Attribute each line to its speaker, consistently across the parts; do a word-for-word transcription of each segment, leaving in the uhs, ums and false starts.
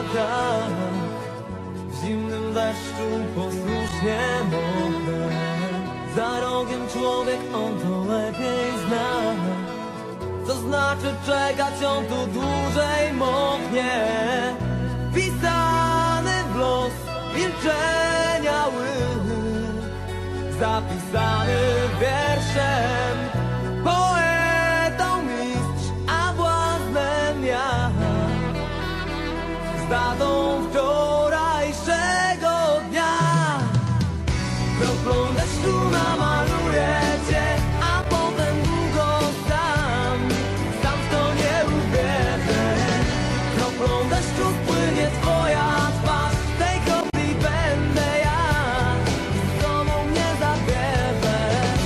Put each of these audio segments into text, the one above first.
Speaker 1: tak, w zimnym deszczu posłusznie moknę. Za rogiem człowiek, on to lepiej zna. Co znaczy czekać, on tu dłużej moknie. Pisany w los milczenia łyk, zapisany wierszem, poetą mistrz, a błaznem ja. Z datą wczorajszego dnia, kroplą deszczu namaluję cię, a potem długo sam, sam w to nie uwierzę. Kroplą deszczu spłynie twoja twarz, w tej kropli będę ja, z tobą mnie zabierzesz.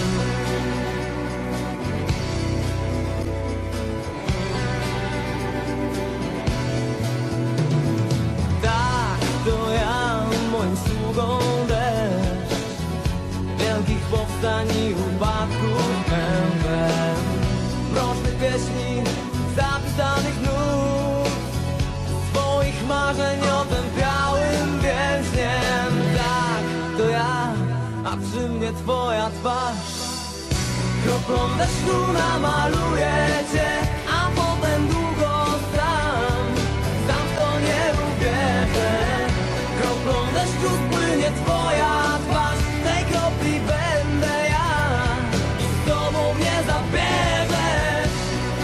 Speaker 1: Tak, to ja, moim sługą deszcz, wielkich powstań i upadków pędem, mrocznych pieśni, zapisanych nut, swoich marzeń otępiałym więźniem. Tak, to ja, a przy mnie twoja twarz. Kroplą deszczu namaluję cię, a potem długo sam, sam w to nie uwierzę. Kroplą deszczu spłynie twoja twarz, w tej kropli będę ja, i z tobą mnie zabierzesz.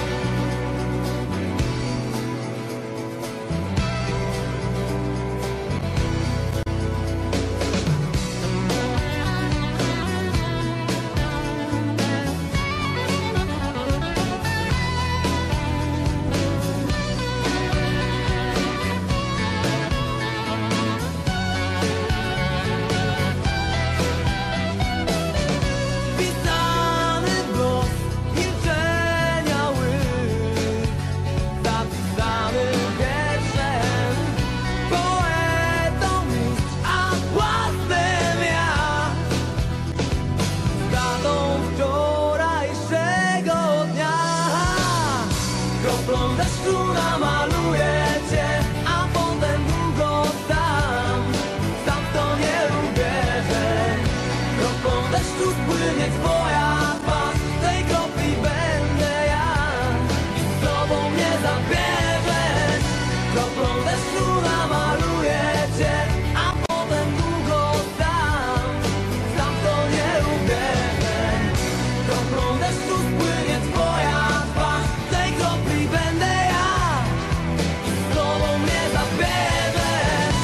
Speaker 1: Pisany w los milczenia łyk, zapisany wierszem, poetą mistrz, a błaznem ja. Z datą wczorajszego dnia, kroplą deszczu namaluję cię, a potem długo sam, sam w to nie uwierzę. Kroplą deszczu spłynie twoja twarz, w tej kropli będę ja, i z tobą mnie zabierzesz. Kroplą deszczu namaluję cię, a potem długo sam, sam w to nie uwierzę. Kroplą deszczu spłynie twoja twarz, w tej kropli będę ja, i z tobą mnie zabierzesz.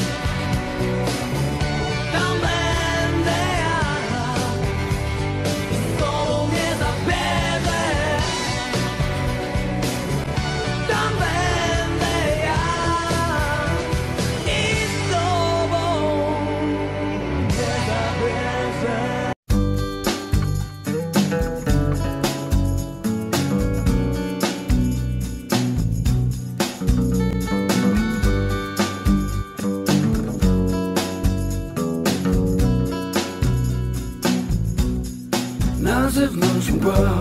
Speaker 1: Tam będę ja, i z tobą mnie zabierzesz. Tam będę ja, i z tobą mnie zabierzesz.
Speaker 2: Na zewnątrz mgła,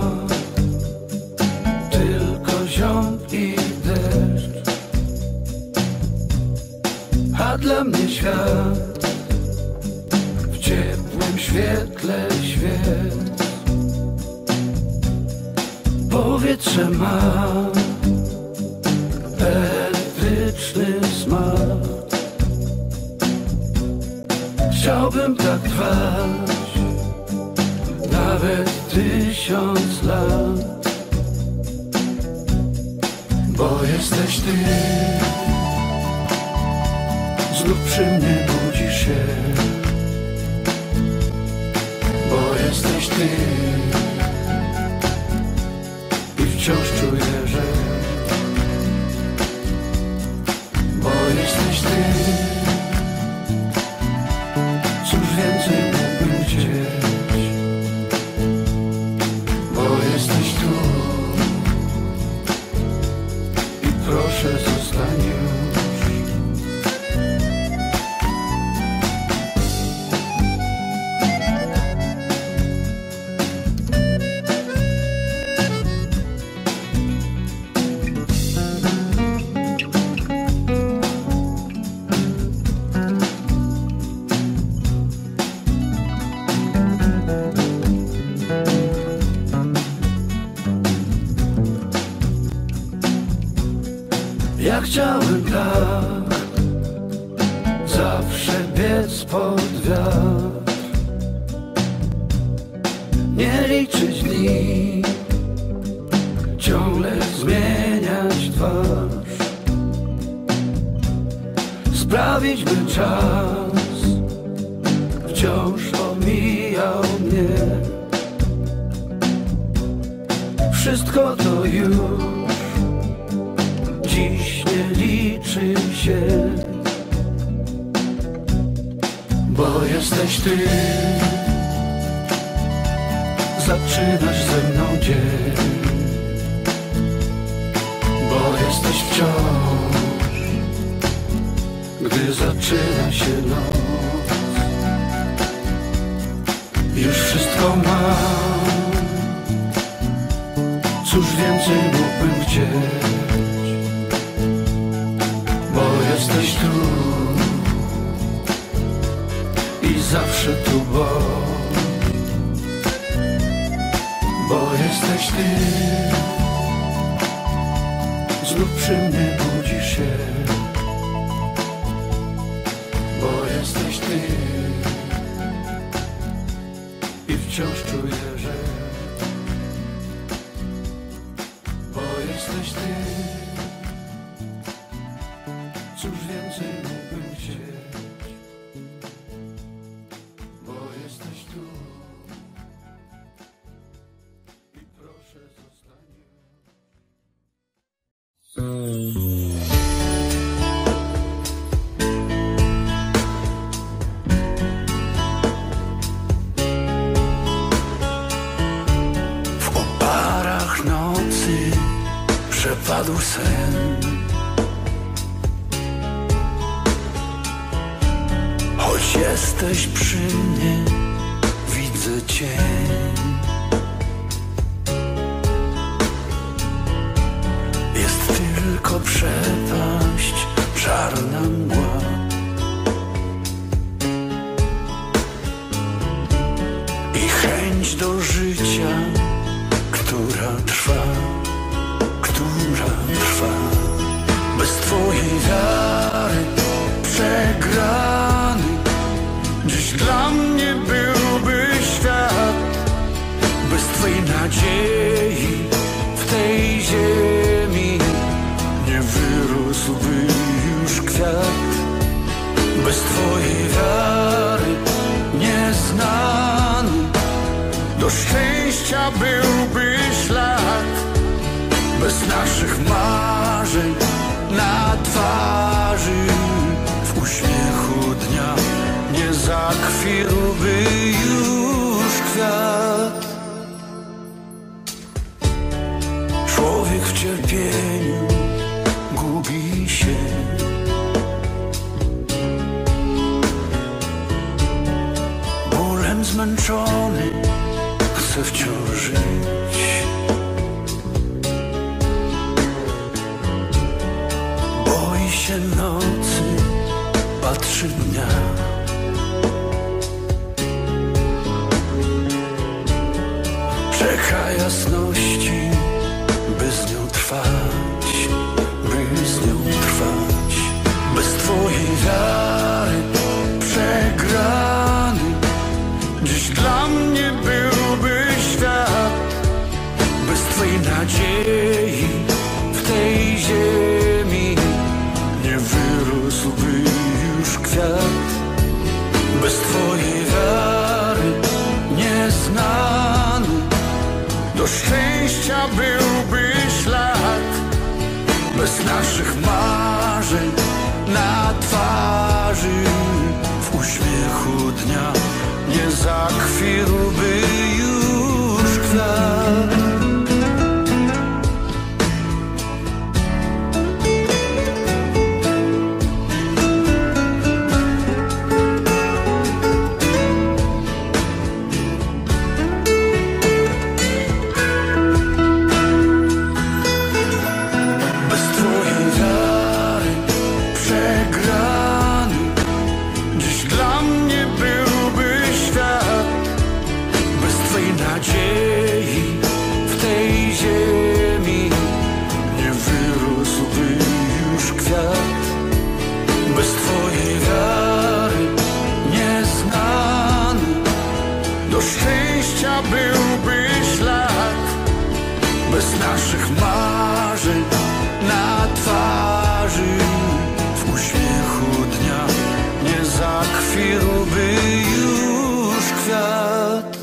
Speaker 2: tylko ziąb i deszcz, a dla mnie świat w ciepłym świetle świec. Powietrze ma elektryczny smak. Chciałbym tak trwać nawet tysiąc lat, bo jesteś ty. Znów przy mnie budzisz się, bo jesteś ty. I wciąż czuję, że bo jesteś ty. Cóż więcej mógłbym chcieć, bo jesteś tu. I proszę, zostań już. zawsze biec pod wiatr, nie liczyć dni, ciągle zmieniać twarz, sprawić by czas wciąż omijał mnie. Wszystko to już dziś nie liczy się, bo jesteś ty. Zaczynasz ze mną dzień, bo jesteś wciąż, gdy zaczyna się noc. Już wszystko mam, cóż więcej mógłbym chcieć, bo jesteś tu i zawsze tu, bo Bo jesteś ty, znów przy mnie budzisz się, bo jesteś ty i wciąż czuję, że bo jesteś ty, cóż więcej mógłbym chcieć, bo jesteś tu.
Speaker 3: W oparach nocy przepadł sen, choć jesteś przy mnie, widzę cień. Jest tylko przepaść, czarna mgła. I chęć do życia, która trwa, która trwa. Bez twojej wiary przegrany dziś dla mnie byłby świat. Bez twojej nadziei w tej ziemi nie wyrósłby już kwiat. Bez twojej wiary nieznany do szczęścia byłby ślad. Bez naszych marzeń na twarzy w uśmiechu dnia nie zakwitłby już kwiat. Człowiek w cierpieniu gubi się, bólem zmęczony chce wciąż żyć. Boi się nocy, patrzy dnia. Czeka jasności, by z nią trwać, by z nią trwać. Bez twojej wiary przegrany dziś dla mnie byłby świat. Bez twojej nadziei w tej ziemi nie wyrósłby już kwiat. Bez twojej wiary nieznany do szczęścia byłby ślad. Bez naszych marzeń na twarzy w uśmiechu dnia nie zakwitłby już kwiat. Bez kwitłby już kwiat.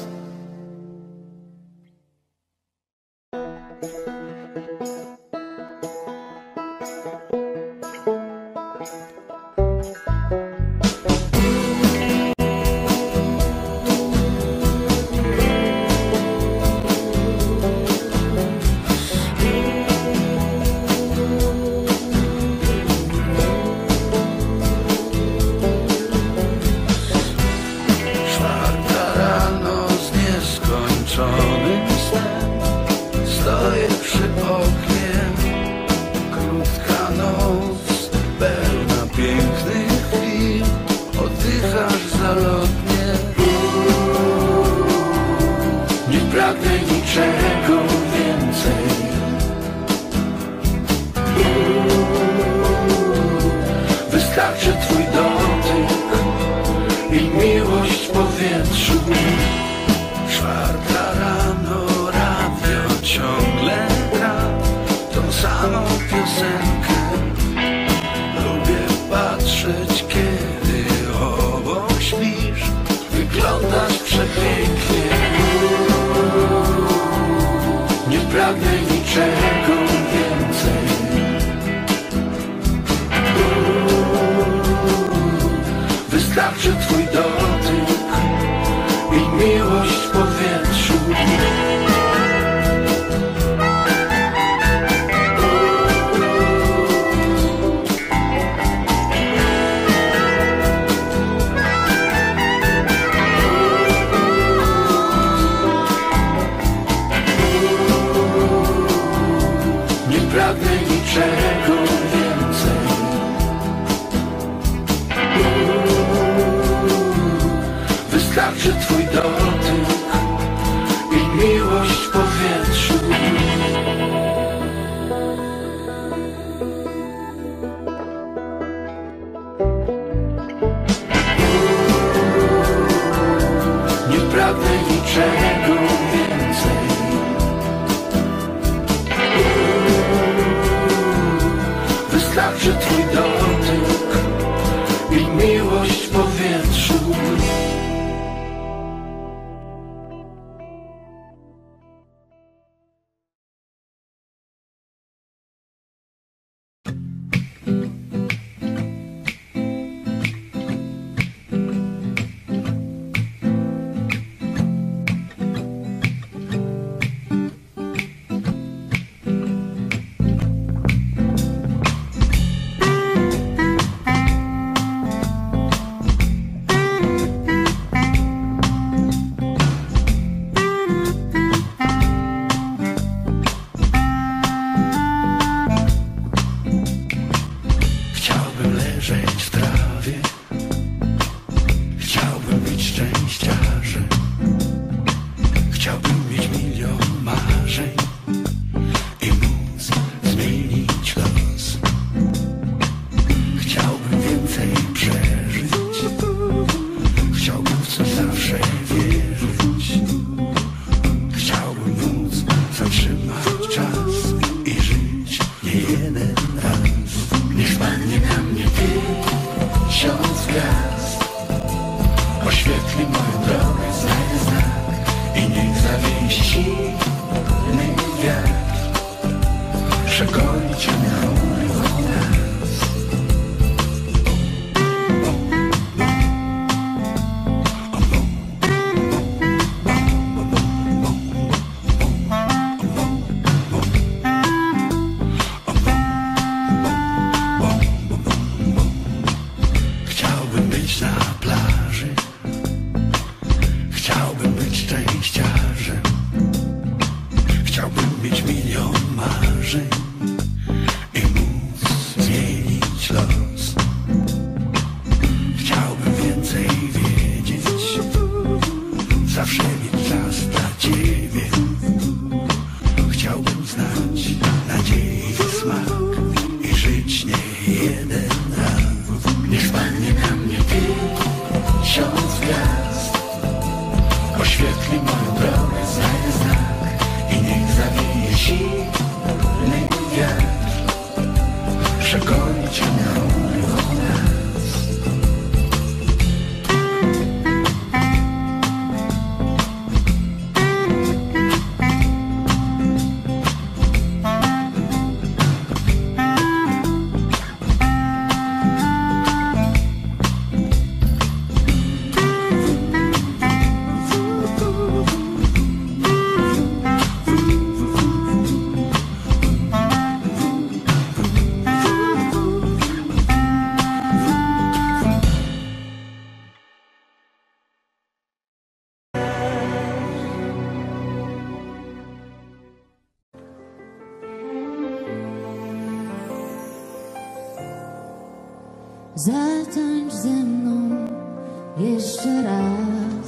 Speaker 4: Zatańcz ze mną jeszcze raz.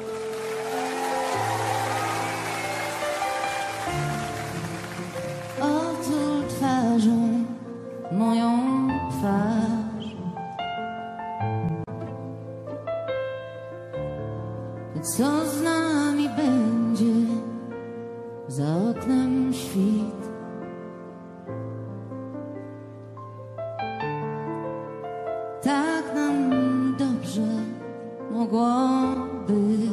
Speaker 4: Otul twarzą moją twarz. Co z nami będzie? Za oknem świt. Tak nam dobrze mogło być.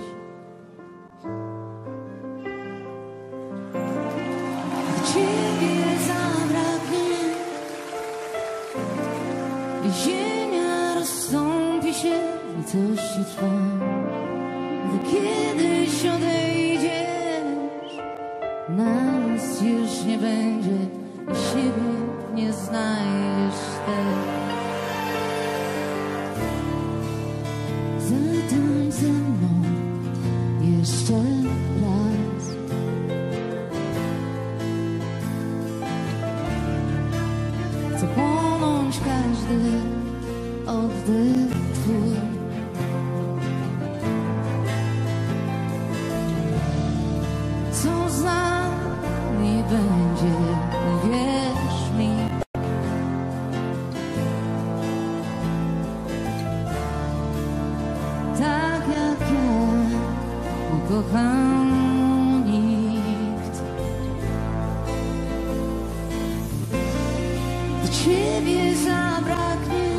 Speaker 4: Gdy ciebie zabraknie, ziemia rozstąpi się, litości trwa. Gdy kiedyś odejdziesz, nas już nie będzie i siebie nie znajdziesz też. Zatańcz ze mną jeszcze raz. Chcę płonąć każdy oddech twój. Co z nami będzie, wierz mi. Tak jak ja nie kocham nikt. Gdy ciebie zabraknie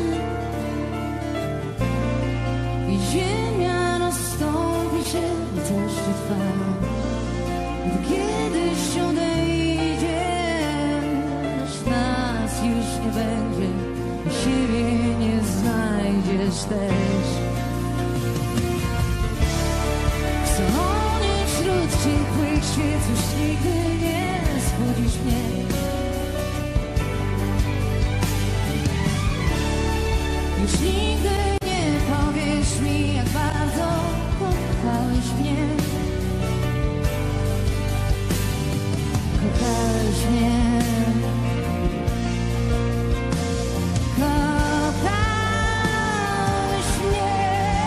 Speaker 4: i ziemia rozstąpi się, litości trwa. Gdy kiedyś odejdziesz, nas już nie będzie i siebie nie znajdziesz też. Chcę chodzić wśród ciepłych świec, już nigdy nie zbudzisz mnie. Już nigdy nie powiesz mi, jak bardzo kochałeś mnie. Kochałeś mnie. Kochałeś mnie.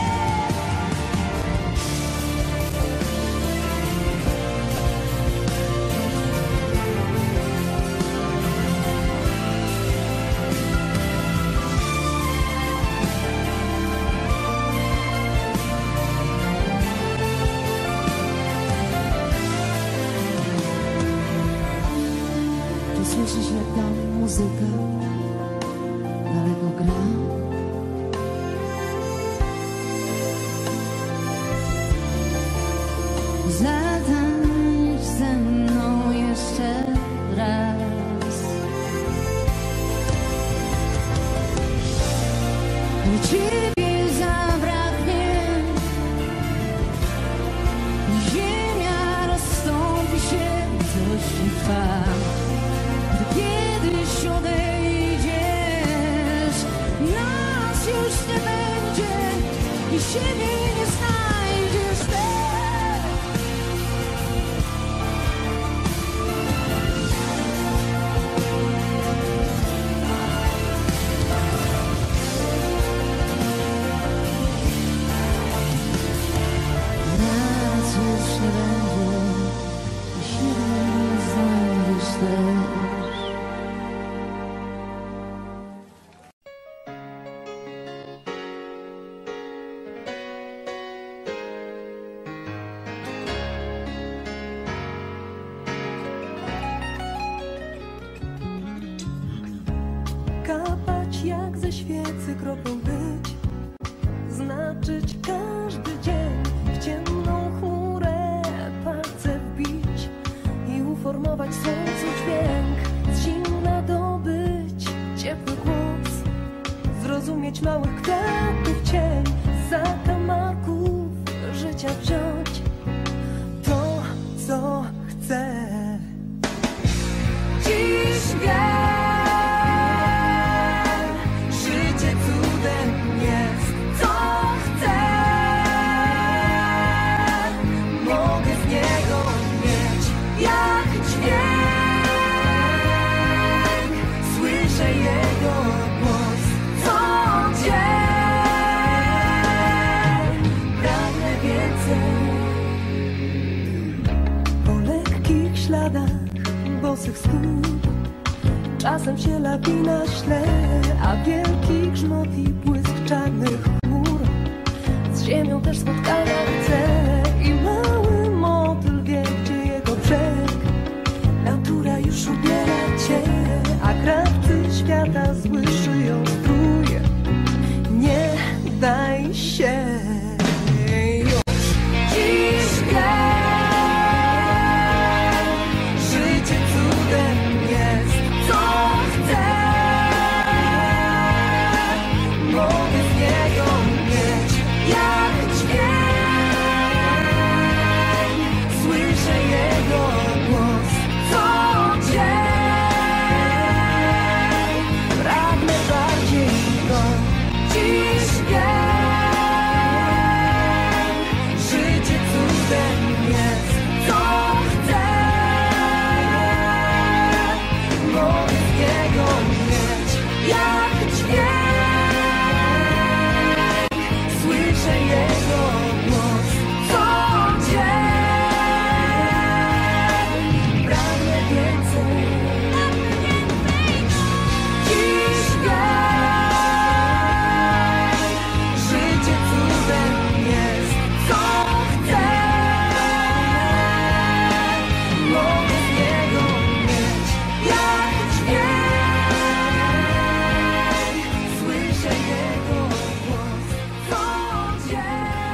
Speaker 4: Słyszysz, jak tam muzyka daleko gra? Zatańcz ze mną jeszcze raz. Gdy ciebie zabraknie, ziemia rozstąpi się, litości trwa. Kiedyś odejdziesz, nas już nie będzie i siebie nie znajdziesz też. Nas już nie będzie i siebie nie znajdziesz też.
Speaker 5: bosych stóp. Czasem się lawina śle, a wielki grzmot i błysk czarnych chmur z ziemią też spotkania chce. I mały motyl wie, gdzie jego brzeg. Natura już ubiera cię, a krawcy świata zły szyją strój. Nie daj się już. Dziś wiem, życie cudem jest, co chcę. Mogę z niego mieć jak dźwięk. Słyszę jego głos co dzień. Pragnę bardziej go. Dziś wiem, życie cudem jest, co chcę. Mogę z niego mieć jak dźwięk. Słyszę jego głos co dzień. Pragnę więcej. Dziś wiem, życie cudem jest, co chcę. Mogę z niego mieć jak dźwięk. Słyszę jego głos co dzień.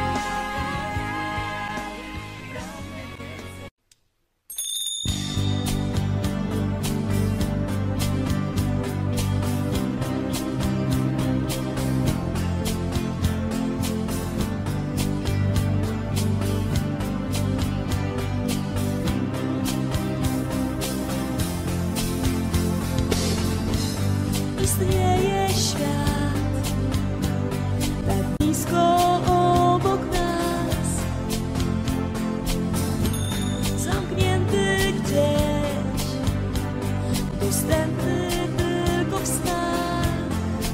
Speaker 4: Istnieje świat tak blisko obok nas, zamknięty gdzieś, dostępny tylko w snach.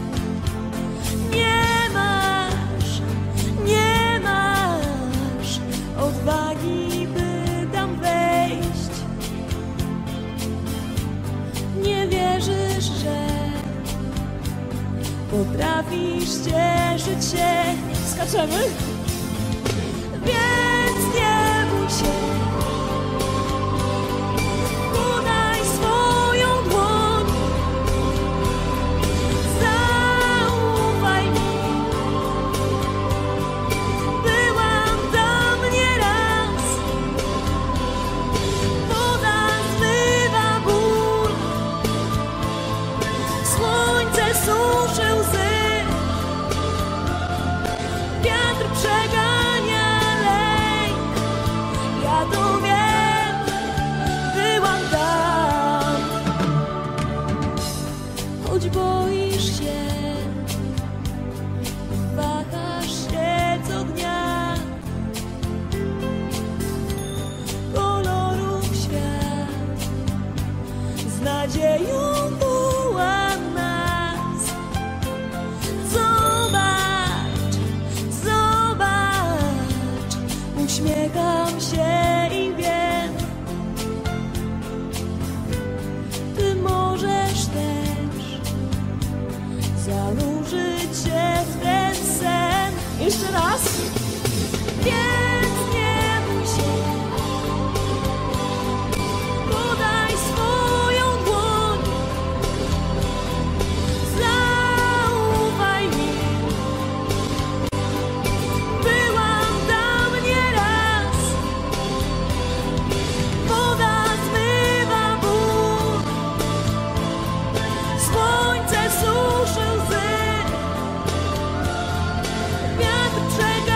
Speaker 4: Nie masz, nie masz odwagi, by tam wejść. Nie wierzysz, że potrafisz cieszyć się. Skaczemy? Więc nie bój się. Podaj swoją dłoń. Zaufaj mi. Byłam tam nieraz. Woda zmywa ból. Słońce suszy łzy. Wiatr przegania lęk. Ja to wiem, byłam tam. Choć boisz się, wahasz się co dnia. Kolorów świat z nadzieją woła nas. Zobacz, zobacz, uśmiecham się i wiem, ty możesz też zanurzyć się w ten sen. Jeszcze raz. Więc nie bój się. Podaj swoją dłoń. Zaufaj mi. Byłam tam nieraz. Woda zmywa ból. Słońce suszy łzy. Wiatr przegania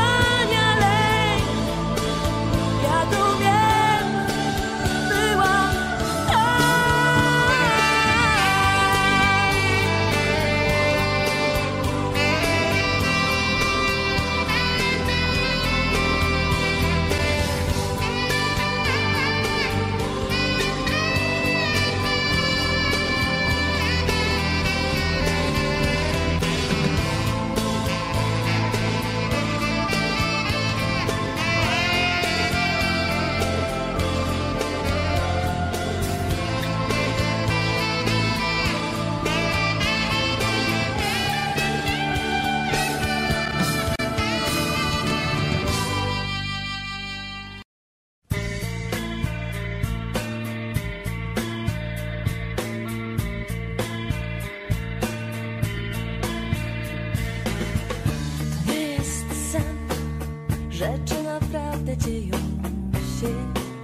Speaker 4: Rzeczy naprawdę dzieją się.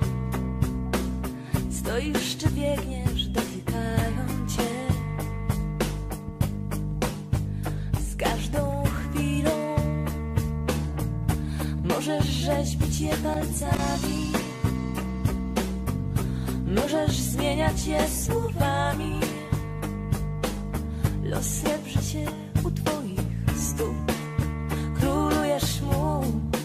Speaker 4: Stoisz czy biegniesz, dotykają cię. Z każdą chwilą możesz rzeźbić je palcami, możesz zmieniać je słowami. Los srebrzy się u twoich stóp, królujesz mu.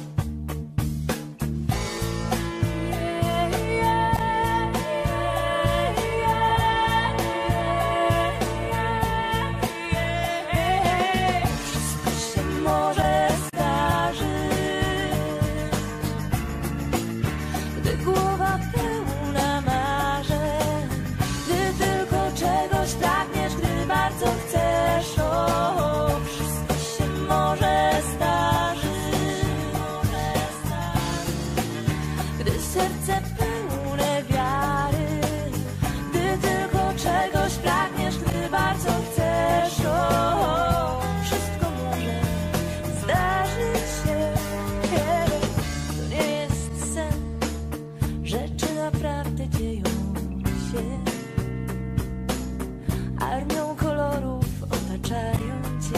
Speaker 4: Armią kolorów otaczają cię.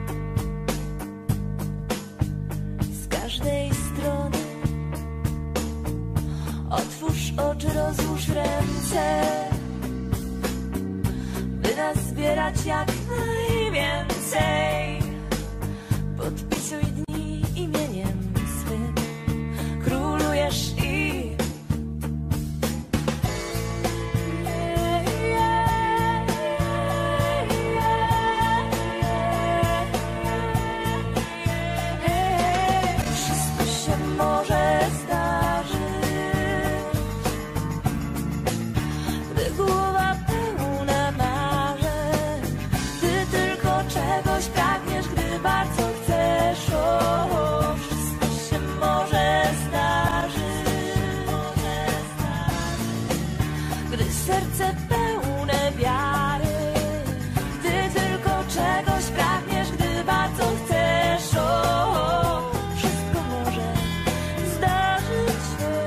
Speaker 4: Z każdej strony otwórz oczy, rozłóż ręce, by nas zbierać jak najwięcej. Podpisuj dni imieniem swym, królujesz i serce pełne wiary. Gdy tylko czegoś pragniesz, gdy bardzo chcesz, o, wszystko może zdarzyć się.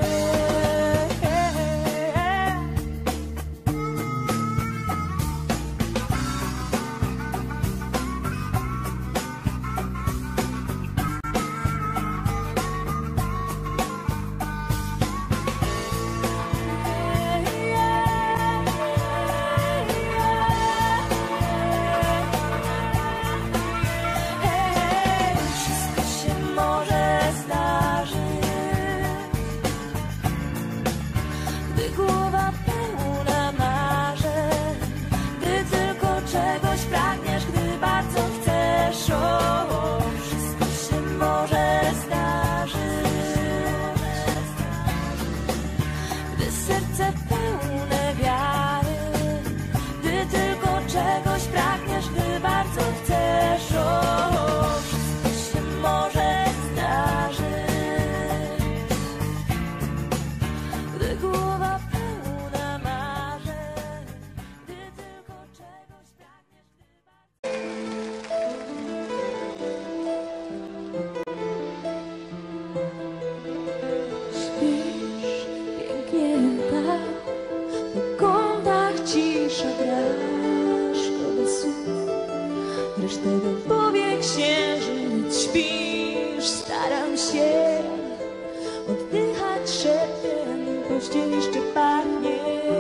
Speaker 4: Resztę dopowie księżyc, śpisz, staram się oddychać szeptem, pościel jeszcze pachnie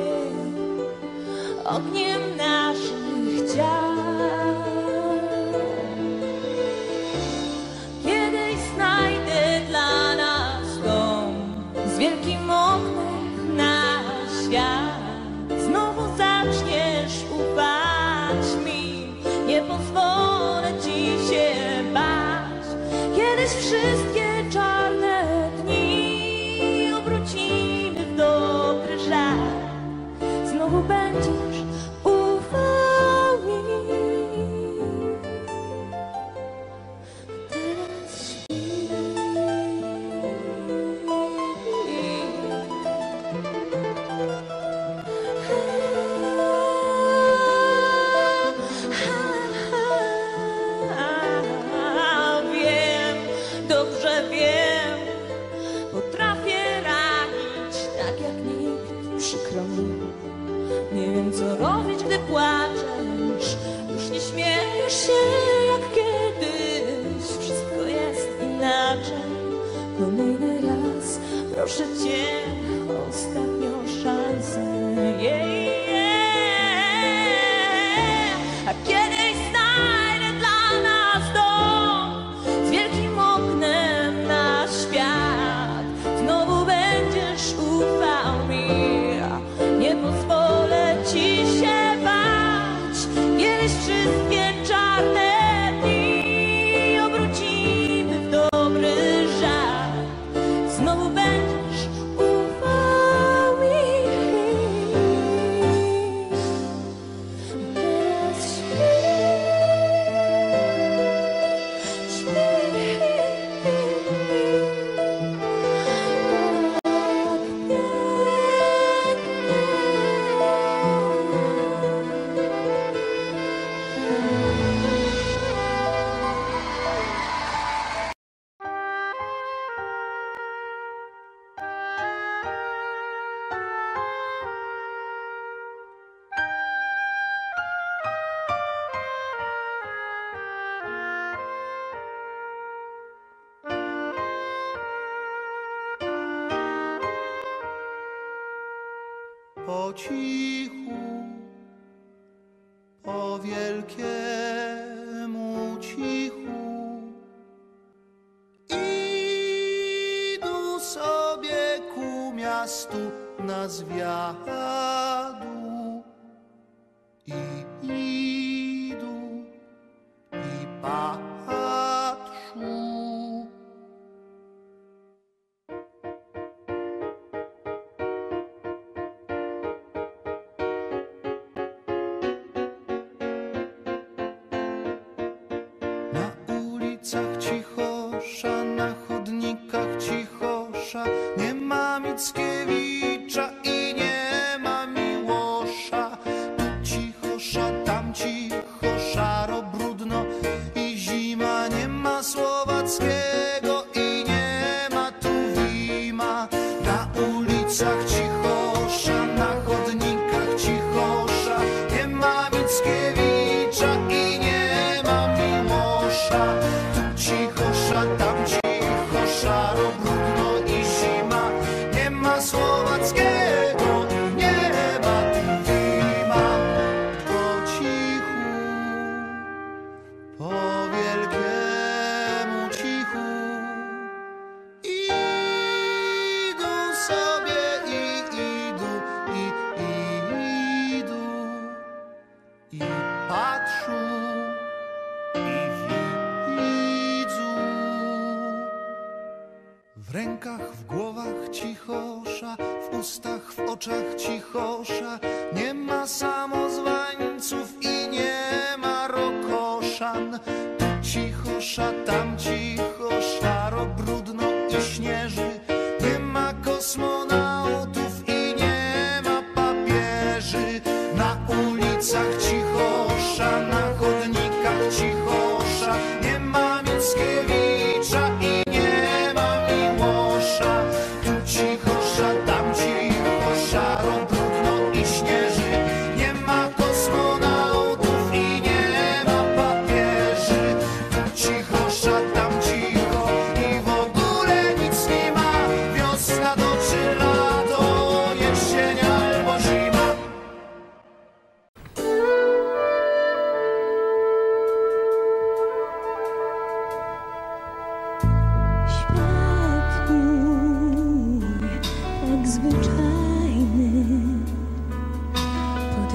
Speaker 4: ogniem naszych ciał. Kiedyś znajdę dla nas dom z wielkim oknem na świat. Znowu zaczniesz ufać mi, nie pozwolę ci się bać. Kiedyś wszystkie czarne dni obrócimy w dobry żart. Znowu będziesz ufał mi. Teraz śpi. Wiem, dobrze wiem, wybaczaj kolejny raz, proszę cię, ostatnią szansę. Yeah, yeah. A kiedyś znajdę dla nas dom z wielkim oknem na świat. Znowu będziesz ufał mi, nie pozwolę ci się bać. Kiedyś wszystkie czarne dni obrócimy w dobry żart. Znowu będziesz ufał mi. Teraz śpi, śpi.
Speaker 3: Po cichu, po wielkiemu cichu idą sobie ku miastu na zwiadu i idą i patrzą. Cichosza, na chodnikach cichosza, nie ma Mickiewicza i nie ma Miłosza. Tu cichosza, tam cichosza, ro brudno i zima, nie ma Słowackiego i nie ma Tuwima. Na ulicach cichosza, na chodnikach cichosza, nie ma Mickiewicza i nie ma Miłosza. Cichosza, tam cichosza, ro brudno i zima, nie ma Słowackiego, nie ma Tuwima. Po cichu, po wielkiemu cichu idą sobie i idą, i idą, i patrzą. W rękach, w głowach cichosza, w ustach, w oczach cichosza, nie ma samozwańców i nie ma rokoszan. Tu cichosza, tam cichosza, ro brudno i śnieży, nie ma kosmonautów i nie ma papieży. Na ulicach cichosza, na chodnikach cichosza, nie ma Mickiewicza i nie ma Miłosza. Tu cichosza, tam cichosza, ro brudno i śnieży, nie ma kosmonautów i nie ma papieży. Tu cichosza, tam cicho i w ogóle nic nie ma. Wiosna to czy lato, jesień albo zima.
Speaker 4: Świat mój, tak zwyczajny, pod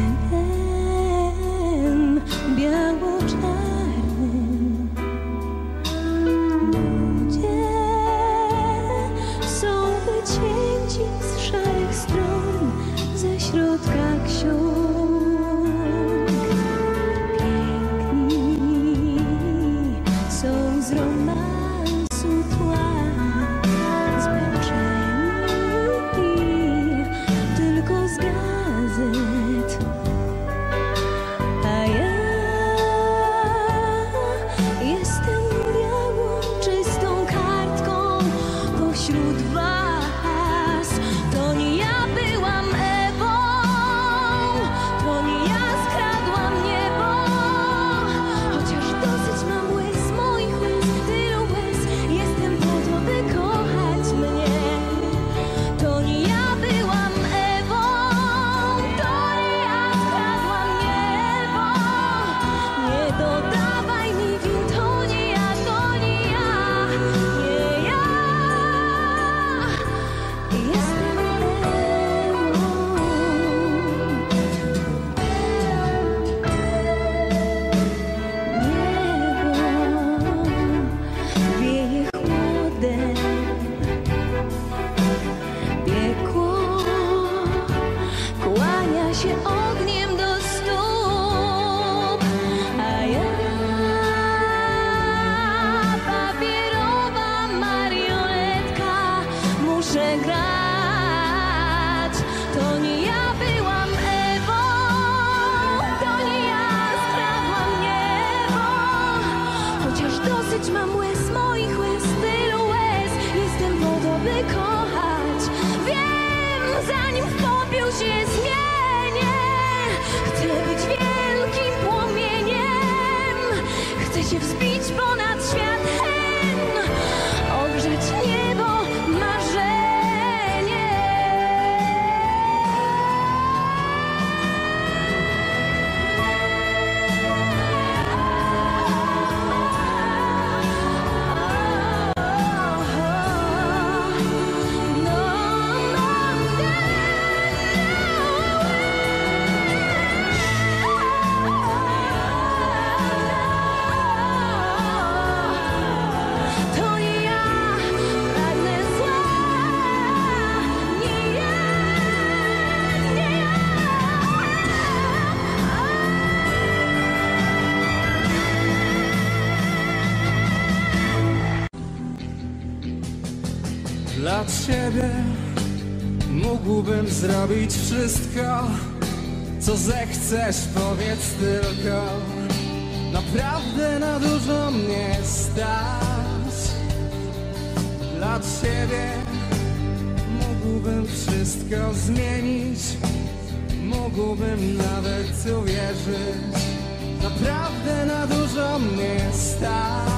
Speaker 4: niebem biało-czarnym. Ludzie są wycięci z szarych stron, ze środka ksiąg. Piękni są z romansu tła, zmęczeni tylko z gazet. A ja jestem białą, czystą kartką pośród was. To nie ja byłam Ewą, to nie ja skradłam niebo. Chociaż dosyć mam łez, moich łez, tylu łez jest chcę grać. To nie ja byłam Ewą, to nie ja skradłam niebo. Chociaż dosyć mam łez, moich łez, tylu łez, jestem po to, by kochać. Wiem, zanim w popiół się zmienię, chcę być wielkim płomieniem. Chcę się wzbić ponad świat hen, ogrzeć niebo marzenie. No, no, to nie ja pragnę zła, nie ja, nie ja.
Speaker 1: Dla ciebie mógłbym zrobić wszystko, co zechcesz, powiedz tylko. Naprawdę na dużo mnie stać. Dla ciebie mógłbym wszystko zmienić, mógłbym nawet uwierzyć. Naprawdę na dużo mnie stać.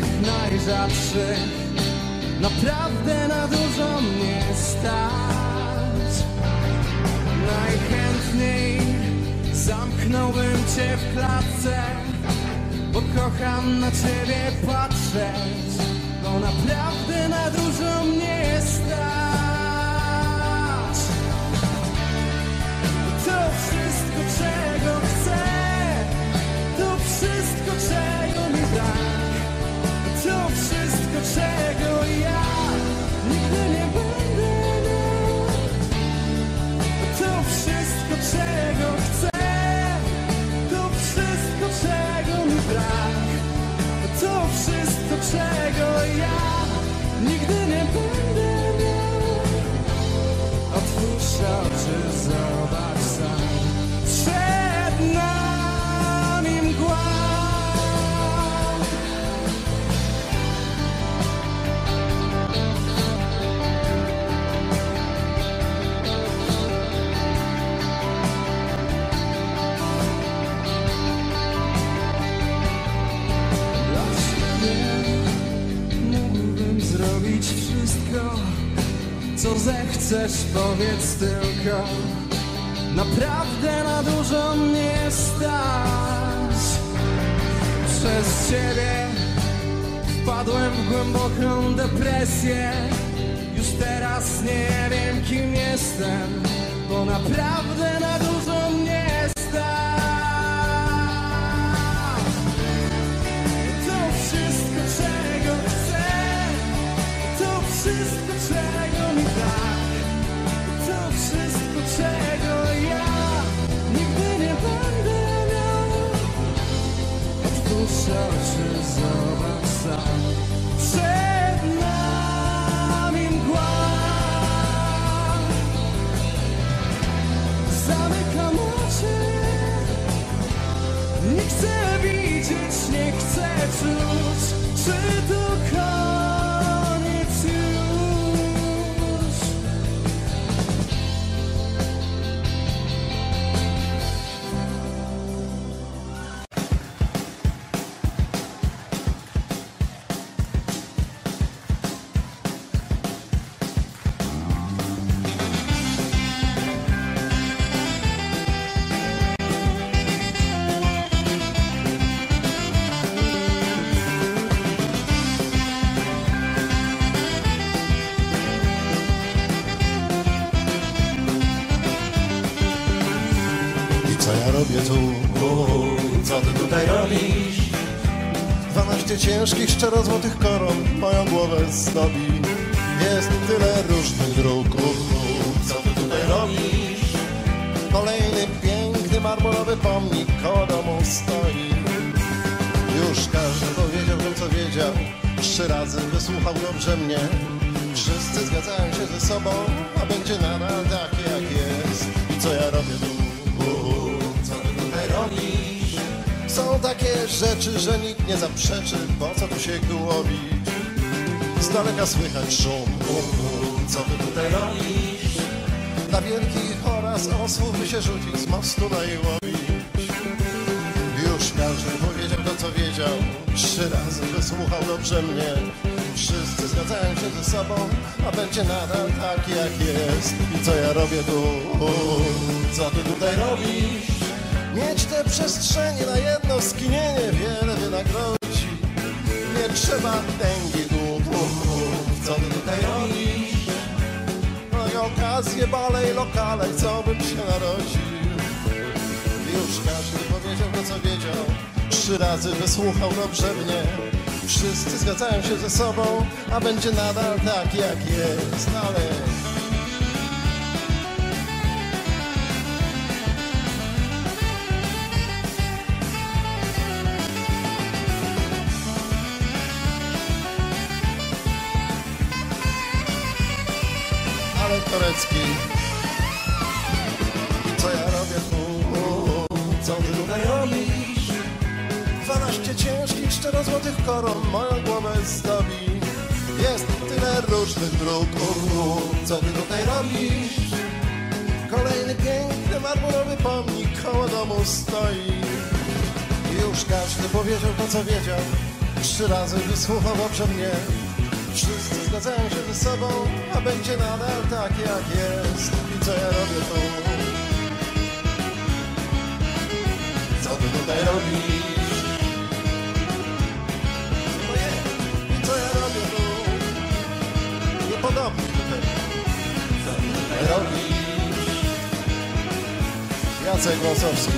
Speaker 1: tych najrzadszych naprawdę na dużo mnie stać. Najchętniej zamknąłbym cię w klatce, bo kocham na ciebie patrzeć, bo naprawdę na dużo mnie stać. To wszystko, czego chcę, to wszystko, czego mi brak, to wszystko, czego ja nigdy nie będę miał. To wszystko, czego chcę, to wszystko, czego mi brak, to wszystko, czego ja nigdy nie będę miał. Otwórz oczy, zobacz sam, przed nami mgła. Zrobić wszystko, co zechcesz, powiedz tylko. Naprawdę na dużo mnie stać. Przez ciebie wpadłem w głęboką depresję. Już teraz nie wiem, kim jestem, bo naprawdę na dużo mnie stać. To wszystko, czego chcę, to wszystko, czego mi brak, to wszystko, czego ja nigdy nie będę miał. Otwórz oczy, zobacz sam, przed nami mgła. Zamykam oczy, nie chcę widzieć, nie chcę czuć, czy to koniec już.
Speaker 3: Co ja robię tu?
Speaker 2: Co ty tutaj robisz?
Speaker 3: Dwanaście ciężkich, szczero złotych koron moją głowę zdobi. Jest tyle różnych dróg.
Speaker 2: Co ty tutaj robisz?
Speaker 3: Kolejny piękny marmurowy pomnik koło domu stoi. Już każdy powiedział to, co wiedział. Trzy razy wysłuchał dobrze mnie. Wszyscy zgadzają się ze sobą, a będzie nadal takie, jak jest. I co ja robię tu?
Speaker 2: Co ty tutaj robisz?
Speaker 3: Są takie rzeczy, że nikt nie zaprzeczy, po co tu się głowić. Z daleka słychać szum.
Speaker 2: Co ty tutaj robisz?
Speaker 3: Na wielki oraz osłów by się rzucić z mostu na Iłowić. Już każdy powiedział to, co wiedział. Trzy razy wysłuchał dobrze mnie. Wszyscy zgadzają się ze sobą, a będzie nadal taki, jak jest. I co ja robię tu?
Speaker 2: Co ty tutaj robisz?
Speaker 3: Mieć te przestrzenie na jedno skinienie wiele wynagrodzi. Nie trzeba tęgi długu.
Speaker 2: Co ty tutaj robisz?
Speaker 3: No i okazje, bale i lokale, co bym się narodził. Już każdy powiedział to, co wiedział. Trzy razy wysłuchał dobrze mnie. Wszyscy zgadzają się ze sobą, a będzie nadal tak, jak jest. Ale Ale Torecki, co ja robię tu?
Speaker 2: Co ty tutaj robisz?
Speaker 3: Dwanaście ciężkich, szczero złotych koron moją głowę zdobi. Jest tyle różnych dróg.
Speaker 2: Co ty tutaj robisz?
Speaker 3: Kolejny piękny marmurowy pomnik koło domu stoi. Już każdy powiedział to, co wiedział.
Speaker 2: trzy razy wysłuchał dobrze mnie. Wszyscy zgadzają się ze sobą, a będzie nadal tak jak jest. I co ja robię tu? Co ty tutaj robisz? Ojej, i co ja robię tu? Niepodobnie do tego. Co ty tutaj robisz? Jacek Łosowski.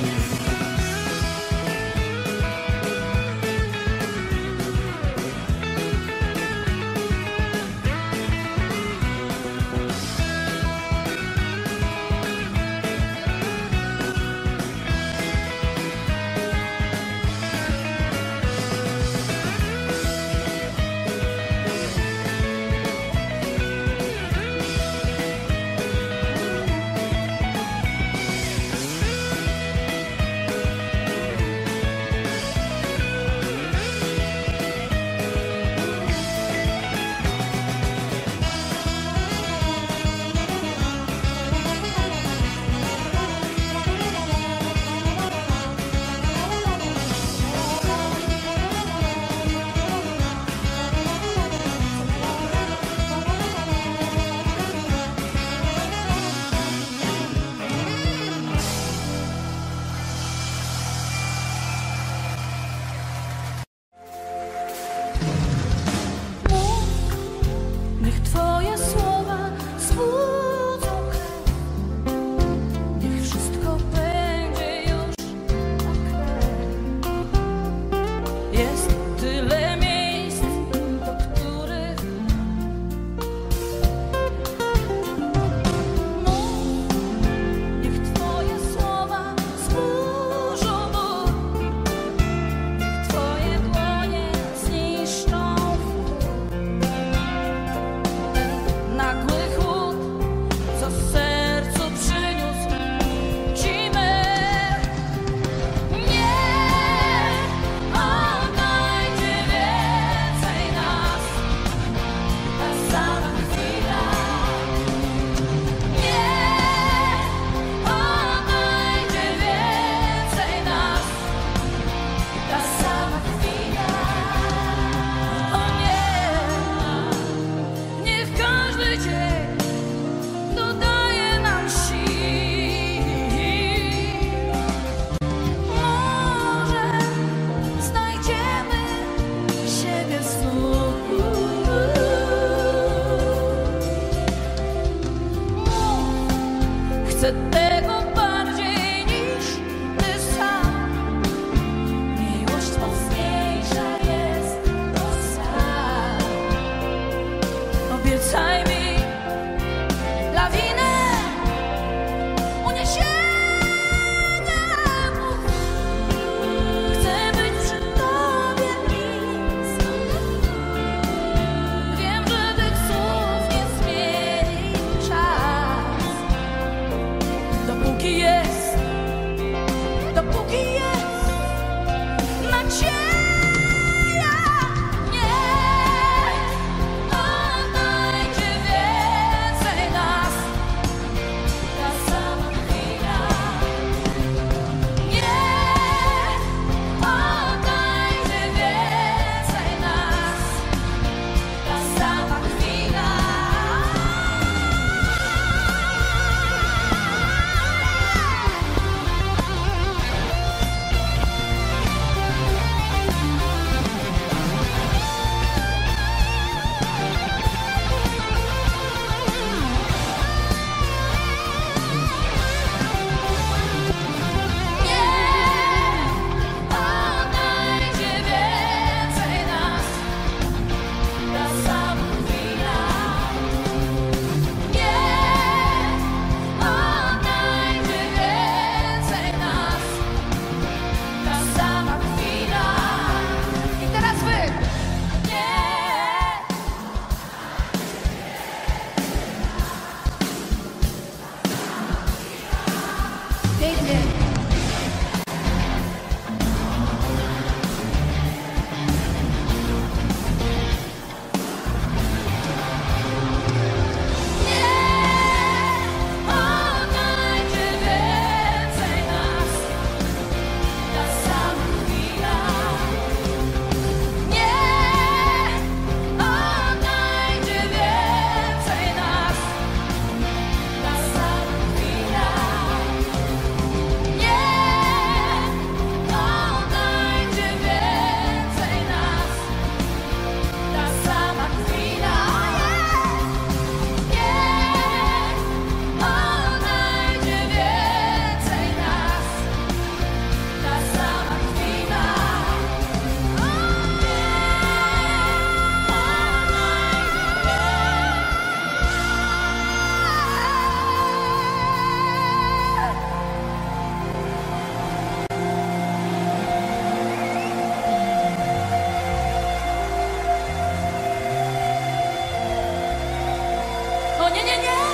Speaker 4: nie, nie, nie.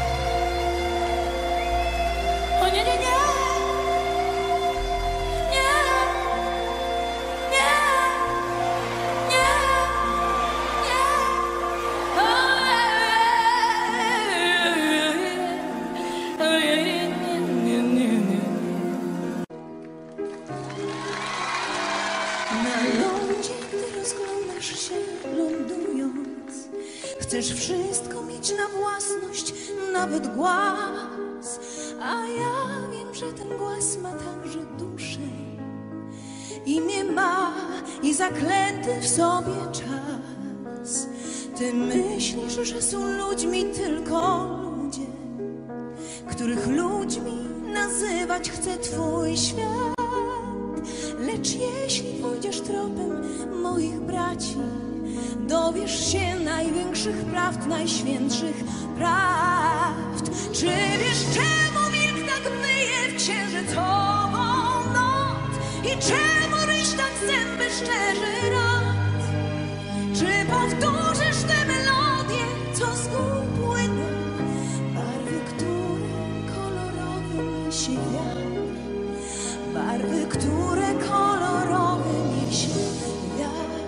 Speaker 4: O nie, nie, nie. Nie. Nie. Nie. Nie. O, nie, nie, nie. Na lądzie, gdy rozglądasz się lądując, chcesz wszystko mieć na własność, nawet głaz. A ja wiem, że ten głaz ma także duszę. Imię ma i zaklęty w sobie czas. Ty myślisz, że są ludźmi tylko ludzie, których ludźmi nazywać chce twój świat. Lecz jeśli pójdziesz tropem moich braci, dowiesz się największych prawd, najświętszych prawd. Czy wiesz, czemu wilk tak wyje w księżycową noc? I czemu ryś tak zęby szczerzy raz? Czy powtórzysz tę melodię, co z gór płyną? Barwy, które kolorowe niesie wiatr. Barwy, które kolorowe niesie wiatr.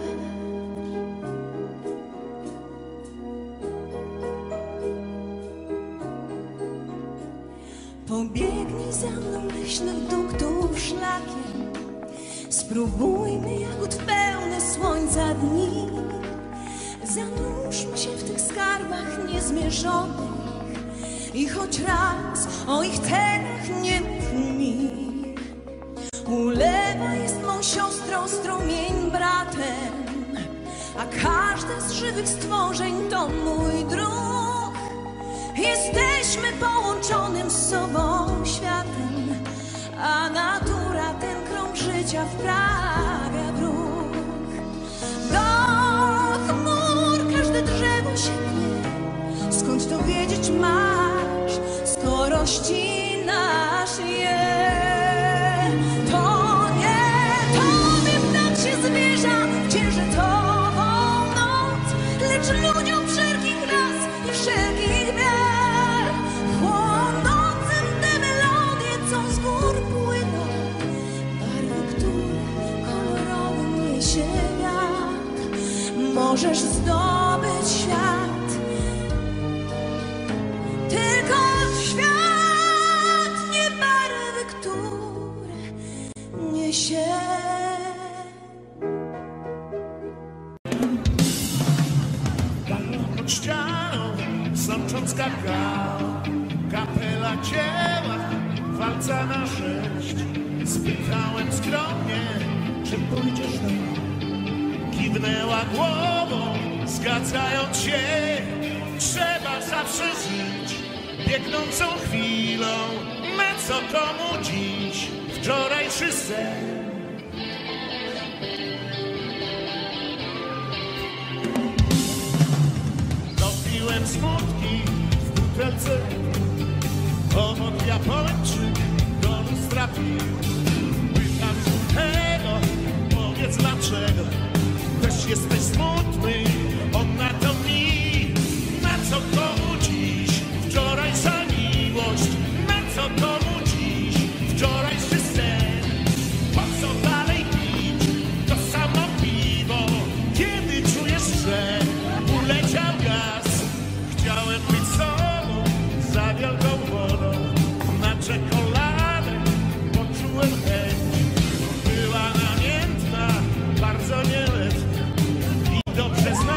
Speaker 4: Pobiegnij za mną leśnych duktów szlakiem. Spróbujmy jagód pełne słońca dni. Zanurzmy się w tych skarbach niezmierzonych i choć raz o ich cenach nie mów mi. Ulewa jest mą siostrą, strumień bratem, a każde z żywych stworzeń to mój druh. Jesteśmy połączonym z sobą światem, a natura ten krąg życia wprawia w ruch. Do chmur każde drzewo się pnie. Skąd to wiedzieć masz, skoro ścinasz je? To nie tobie ptak się zwierza w księżycową noc, lecz ludziom wszelkich ras i wszelkich wiar, chłonącym te melodie, co z gór płyną. Barwy, które kolorowym niesie wiatr. Możesz zdobyć świat, tylko świat, nie barwy, które niesie.
Speaker 3: Pod ścianą sącząc kakao, kapela dzieła, walca na sześć. Spytałem skromnie, czy pójdziesz tam. Kiwnęła głową, zgadzając się. Trzeba zawsze żyć biegnącą chwilą. Na co komu dziś wczorajszy sen? Dopiłem smutki w butelce. Obok Japończyk do lustra pił. Pytam żółtego, powiedz dlaczego też jesteś smutny. On na to mi, na co komu dziś wczorajsza miłość? Na co komu dziś wczorajszy sen? Po co dalej pić to samo piwo, kiedy czujesz, że uleciał gaz? Chciałem być sobą za wielką wodą, na czekoladę poczułem chęć. Była namiętna, bardzo nieletnia i dobrze znana.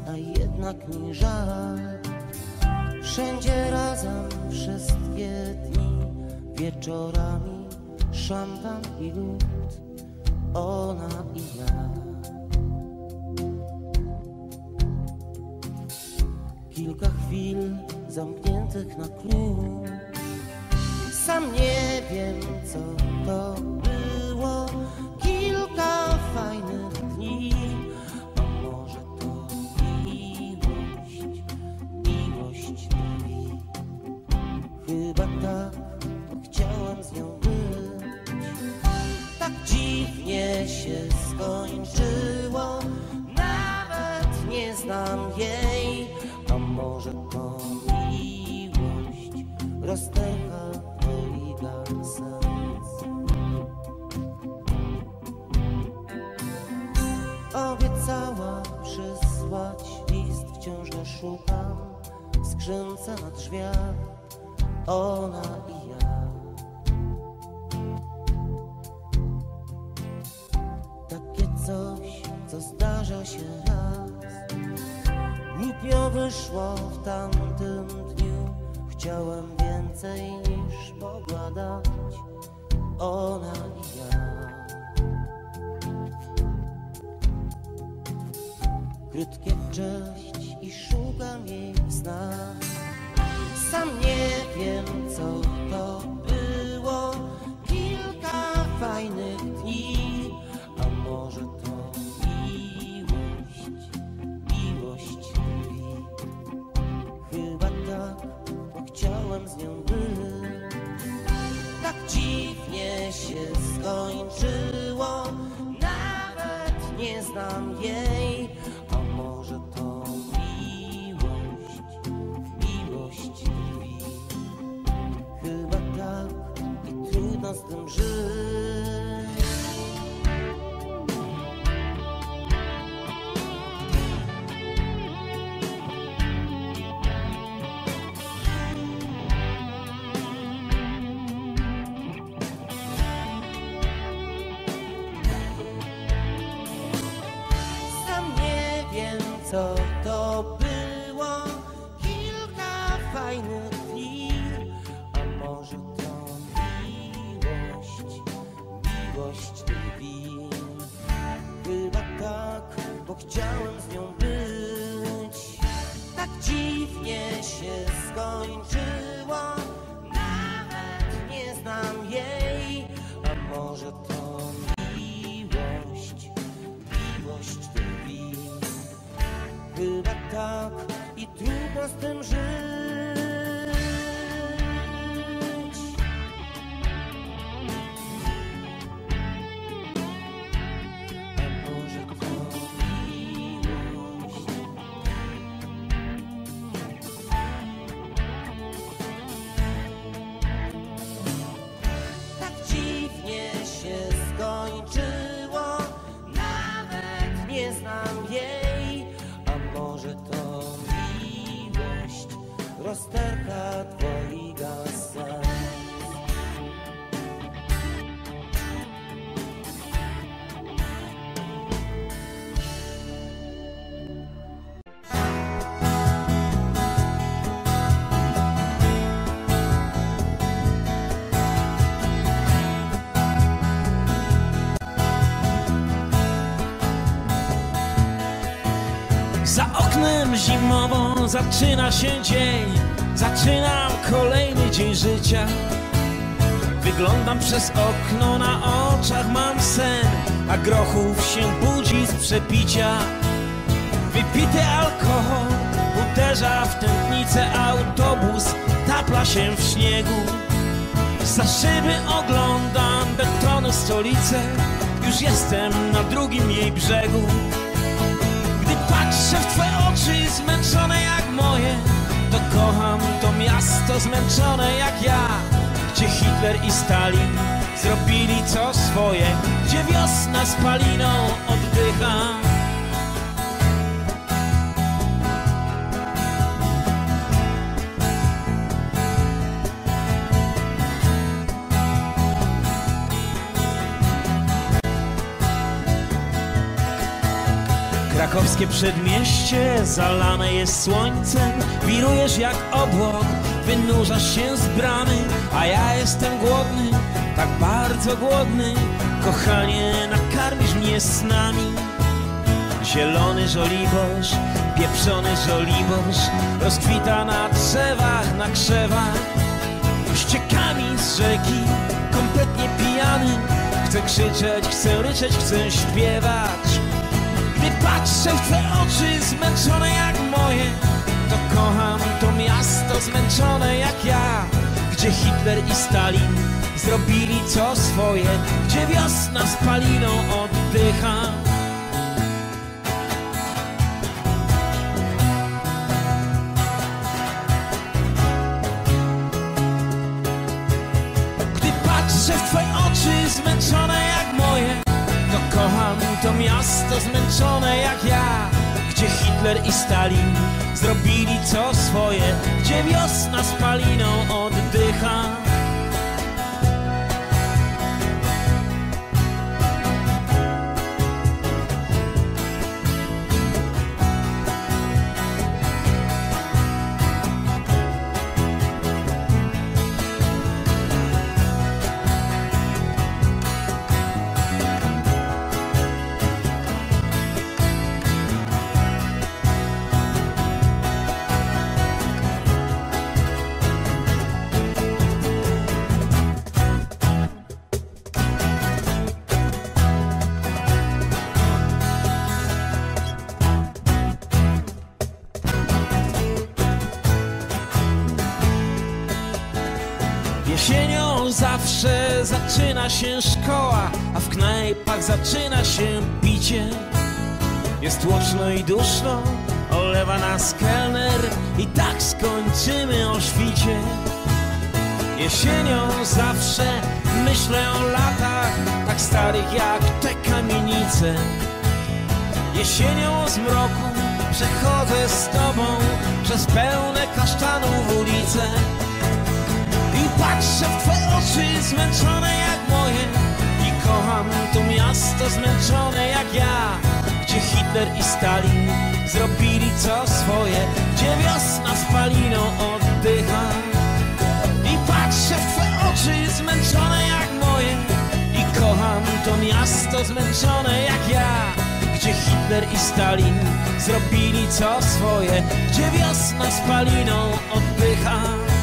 Speaker 6: a jednak mi żal. Wszędzie razem wszystkie dni, wieczorami szampan i lód, ona i ja. Kilka chwil zamkniętych na klucz. Sam nie wiem, co to było. Kilka fajnych dni. A może to miłość, miłość dni. Chyba tak, bo chciałem z nią być. Tak dziwnie się skończyło. Nawet nie znam jej. A może to miłość roztercha dwojga serc. Obiecała przysłać list, wciąż go szukam. W skrzynce na drzwiach ona i ja. Takie coś, co zdarza się raz. Głupio wyszło w tamtym dniu. Chciałem więcej niż mogła dać ona i ja. Krótkie cześć i szukam jej w snach. Sam nie wiem, co to było. Kilka fajnych dni. A może to miłość, miłość dni. Chyba tak, bo chciałem z nią być. Tak dziwnie się skończyło. Nawet nie znam jej. A może to miłość, miłość dni. Chyba tak i trudno z tym żyć. Co to było? Kilka fajnych dni. A może to miłość, miłość dni. Chyba tak, bo chciałem z nią być. Tak dziwnie się skończyło. Nawet nie znam jej. A może to miłość, miłość dni. Chyba tak i trudno z tym żyć. A może to miłość. Tak dziwnie się skończyło. Nawet nie znam jej. Może to miłość rozterka dwojga serc.
Speaker 7: Za oknem zimowo zaczyna się dzień. Zaczynam kolejny dzień życia. Wyglądam przez okno, na oczach mam sen, a grochów się budzi z przepicia. Wypity alkohol uderza w tętnicę, autobus tapla się w śniegu. Za szyby oglądam betonu stolicę, już jestem na drugim jej brzegu. Gdy patrzę w twoje oczy zmęczone jak moje, to kocham to miasto zmęczone jak ja, gdzie Hitler i Stalin zrobili co swoje, gdzie wiosna spaliną oddycha. Krakowski Miejskie przedmieście zalane jest słońcem. Wirujesz jak obłok, wynurzasz się z bramy, a ja jestem głodny, tak bardzo głodny. Kochanie, nakarmisz mnie snami. Zielony żoliborz, pieprzony żoliborz rozkwita na drzewach, na krzewach. Ściekami z rzeki, kompletnie pijany. Chcę krzyczeć, chcę ryczeć, chcę śpiewać. Gdy patrzę w twe oczy zmęczone jak moje, to kocham to miasto zmęczone jak ja. Gdzie Hitler i Stalin zrobili co swoje, gdzie wiosna spaliną oddycha. Gdy patrzę w twoje oczy zmęczone jak moje, to kocham to miasto zmęczone jak ja. Gdzie Hitler i Stalin zrobili co swoje, gdzie wiosna spaliną oddycha. Jesienią zawsze zaczyna się szkoła, a w knajpach zaczyna się picie. Jest tłoczno i duszno, olewa nas kelner i tak skończymy o świcie. Jesienią zawsze myślę o latach, tak starych jak te kamienice. Jesienią z mroku przechodzę z tobą przez pełne kasztanów ulice. I patrzę w twoje oczy zmęczone jak moje i kocham to miasto zmęczone jak ja. Gdzie Hitler i Stalin zrobili co swoje, gdzie wiosna spaliną oddycha. I patrzę w twoje oczy zmęczone jak moje i kocham to miasto zmęczone jak ja. Gdzie Hitler i Stalin zrobili co swoje, gdzie wiosna spaliną oddycha.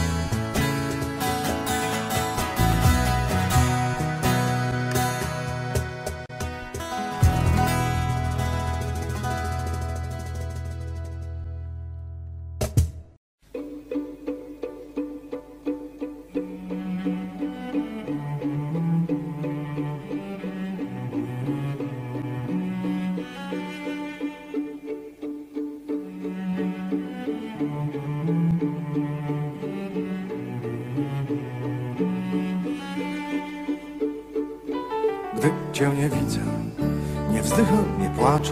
Speaker 3: Gdy cię nie widzę, nie wzdycham, nie płaczę,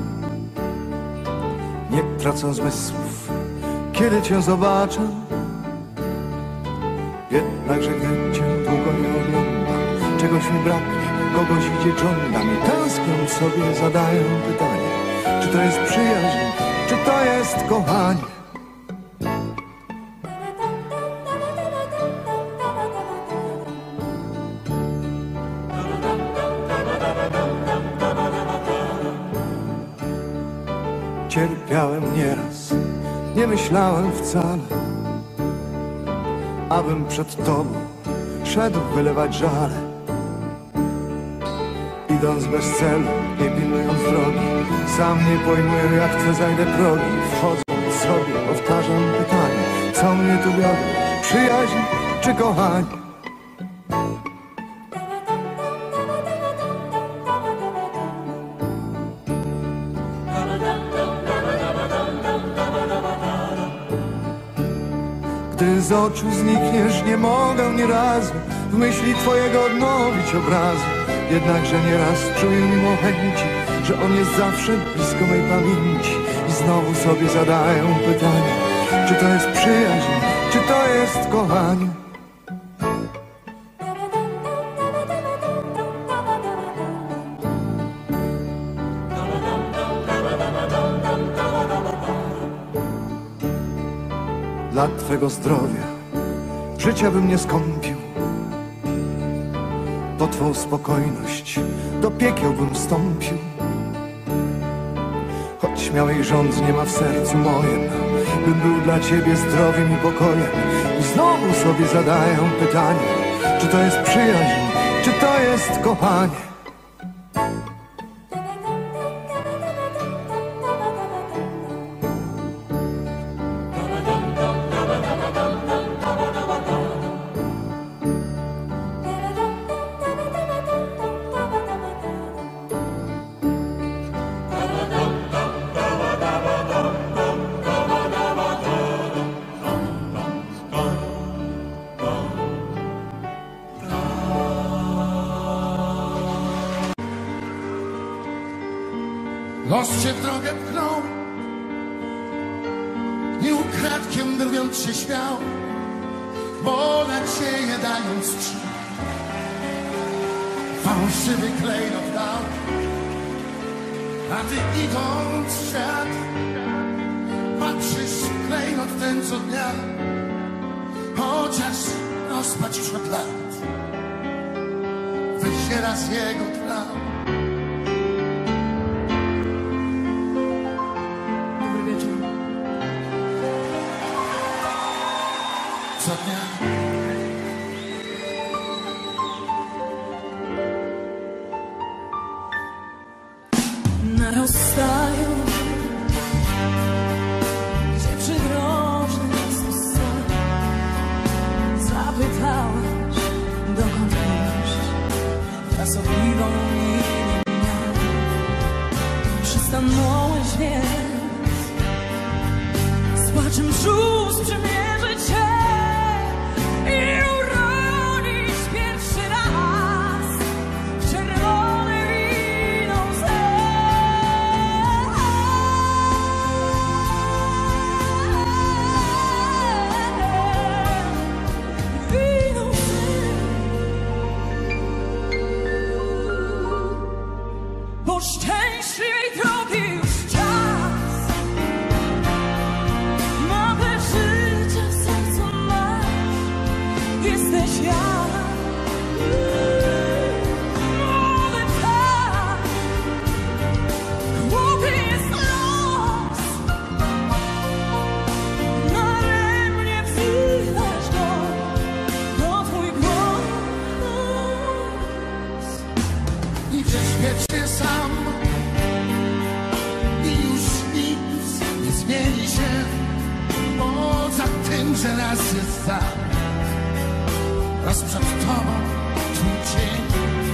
Speaker 3: nie tracę zmysłów, kiedy cię zobaczę. Jednakże gdy cię długo nie oglądam, czegoś mi braknie, kogoś gdzie żądam i tęskniąc sobie zadaję pytanie, czy to jest przyjaźń, czy to jest kochanie. Cierpiałem nieraz, nie myślałem wcale, abym przed tobą szedł wylewać żale. Idąc bez celu, nie pilnując drogi, sam nie pojmuję jak chcę zajdę progi. Wchodząc sobie powtarzam pytanie, co mnie tu wiodło, przyjaźń czy kochanie? Gdy z oczu znikniesz, nie mogę nie razu w myśli twojego odnowić obrazu. Jednakże nieraz czuję mimo chęci, że on jest zawsze blisko mej pamięci. I znowu sobie zadaję pytanie, czy to jest przyjaźń, czy to jest kochanie? dla Twego zdrowia życia bym nie skąpił. Po Twą spokojność do piekieł bym wstąpił. Choć śmiałej żądzy nie ma w sercu moim, bym był dla Ciebie zdrowiem i pokojem. I znowu sobie zadaję pytanie, czy to jest przyjaźń, czy to jest kochanie.
Speaker 8: Los cię w drogę pchnął i ukradkiem drwiąc się śmiał, bo nadzieję dając ci fałszywy klejnot dał. A ty idąc w świat patrzysz w klejnot ten co dnia, chociaż rozpacz już od lat wyziera z jego traw. Co dnia
Speaker 5: narastają, gdzie przydrożny jest sen. Zapytałaś, dokąd iść, frasobliwą linię miał. Przystanąłeś więc, z płaczem brzuch sprzymierzyć się i uronić pierwszy raz w czerwone wino łzę. Wino łzę. Po szczęśliwej drogi już czas, mapę życia w sercu masz. Jesteś ja, młody tak, głupi jest los. Daremnie wzywasz go, to twój głos.
Speaker 8: i chcesz wiecznie sam i już nic nie zmieni się, poza tym, że raz jest sam. Raz przed tobą twój cień.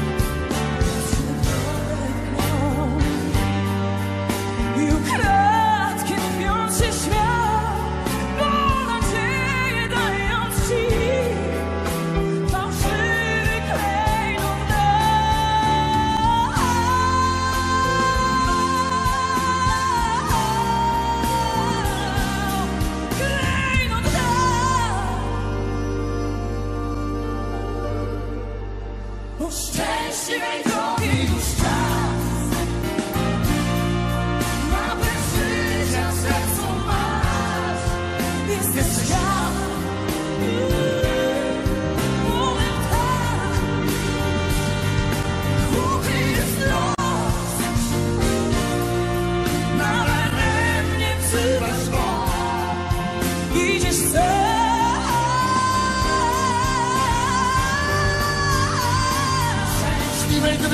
Speaker 5: I ukradkiem wiąc się śmiał, bo nadzieję dając ci fałszywy klejnot dał. Klejnot dał. Po szczęśliwej drogi już czas, mapę życia w sercu masz. Jesteś ja, młody tak, głupi jest los. Nadaremnie wzywasz go, idziesz sam.
Speaker 8: Szczęśliwej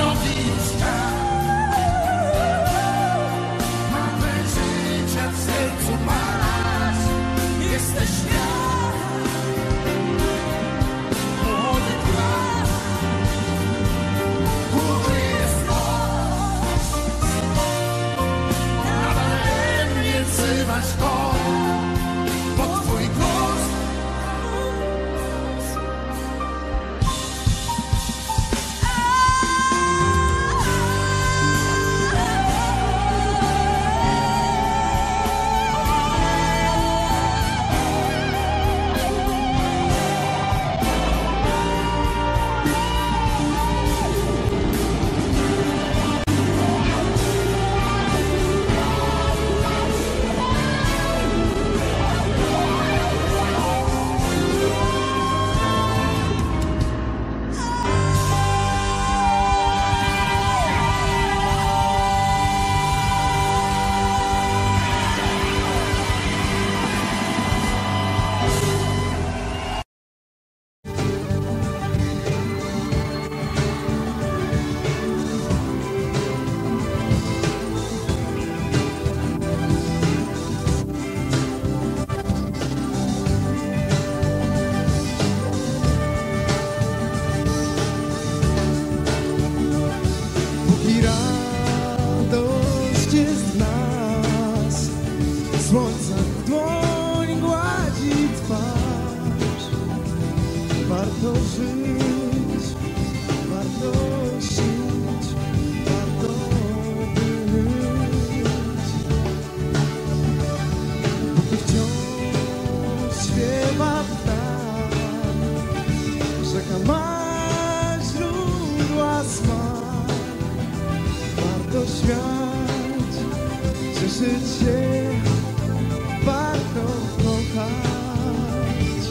Speaker 9: Życie warto kochać.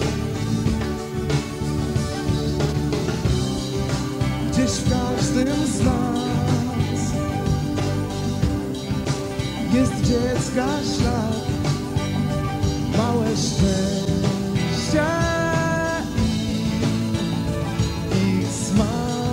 Speaker 9: Gdzieś w każdym z nas jest dziecka ślad, małe szczęścia i ich smak.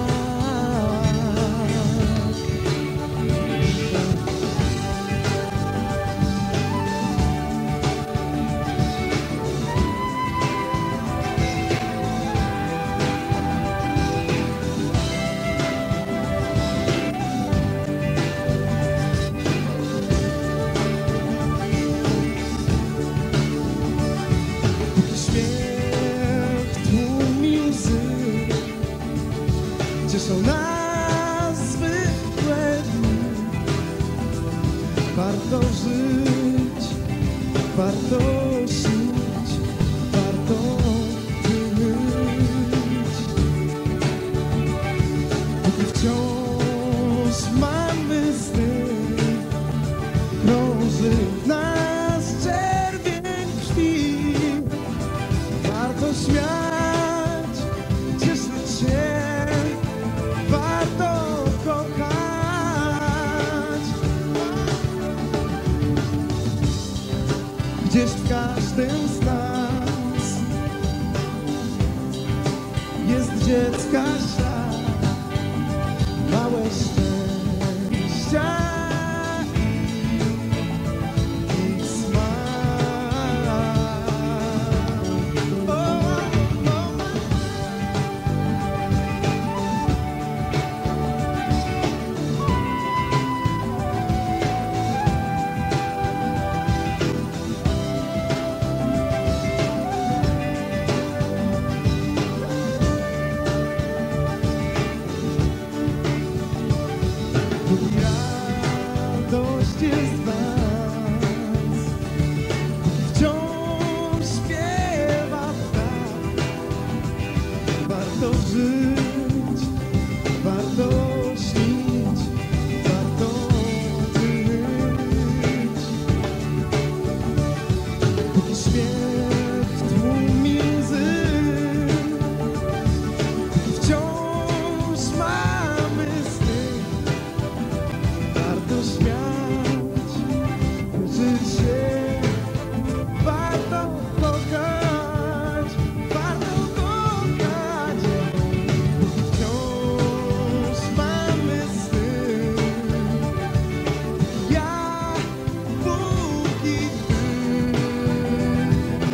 Speaker 9: Cieszą nas zwykłe dni. Warto żyć, warto śnić, warto żyć. Póki wciąż mamy sny, krąży w nas czerwień krwi. Warto śmiać, cieszyć się, warto kochać. Gdzieś w każdym z nas jest dziecka ślad, małe szczęścia i ich smak. O, o, o. Radość jest w nas, wciąż śpiewa ptak. Warto żyć, warto śnić, warto żyć. Póki śmiech tłumi łzy, wciąż mamy sny. Warto śmiać, żyć się, warto kochać, warto kochać. Wciąż mamy sny, ja, Bóg i Ty.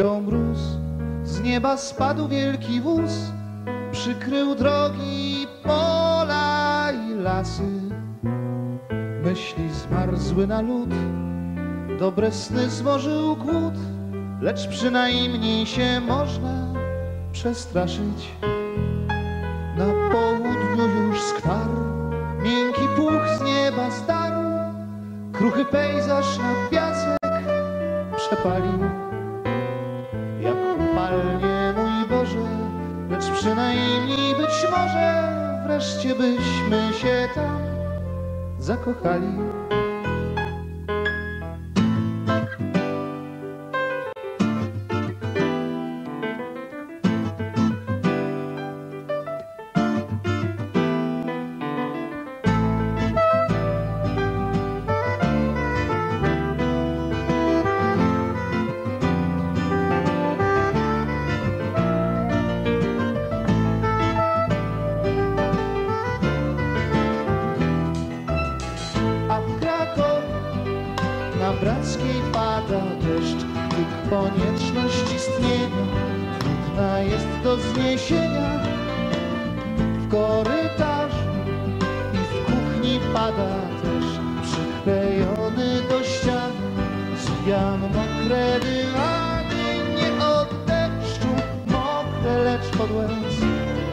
Speaker 3: Ciął mróz, z nieba spadł wielki wóz, przykrył drogi, pola i lasy. Myśli zmarzły na lód, dobre sny zmożył głód, lecz przynajmniej się można przestraszyć. Na południu już skwar, miękki puch z nieba zdarł, kruchy pejzaż na piasek przepalił. Jak upalnie, mój Boże, lecz przynajmniej być może wreszcie byśmy się tam zakochali. Brackiej pada deszcz, krzyk konieczność istnienia trudna jest do zniesienia. W korytarzu i w kuchni pada też przyklejony do ścian, zwijam mokre dywany, nie od deszczu, mokre lecz od łez.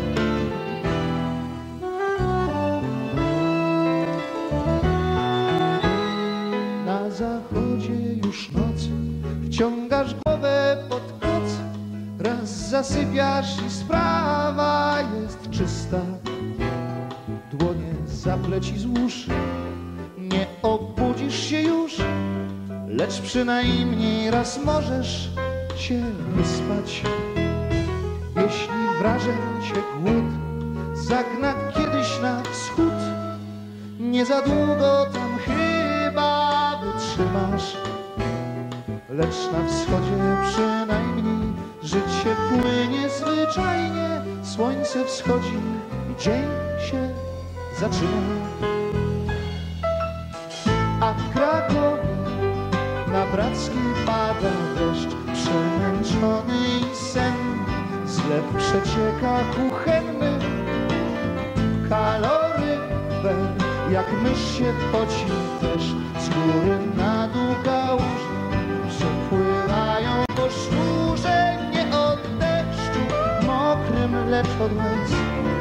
Speaker 3: Na zachodzie już noc, wciągasz głowę pod koc, raz zasypiasz i sprawa jest czysta. Dłonie zapleć i złóż, nie obudzisz się już, lecz przynajmniej raz możesz się wyspać. Jeśli wrażeń cię głód zagna kiedyś na wschód, nie za długo tam chyba wytrzymasz, lecz na wschodzie przynajmniej życie płynie zwyczajnie. Słońce wschodzi i dzień się zaczyna. A w Krakowie na Brackiej pada deszcz, przemęczony i sen, zlew przecieka kuchenny, kaloryfer jak mysz się poci też, z góry na dół kałuże przepływają po sznurze, nie od deszczu mokrym, lecz od łez.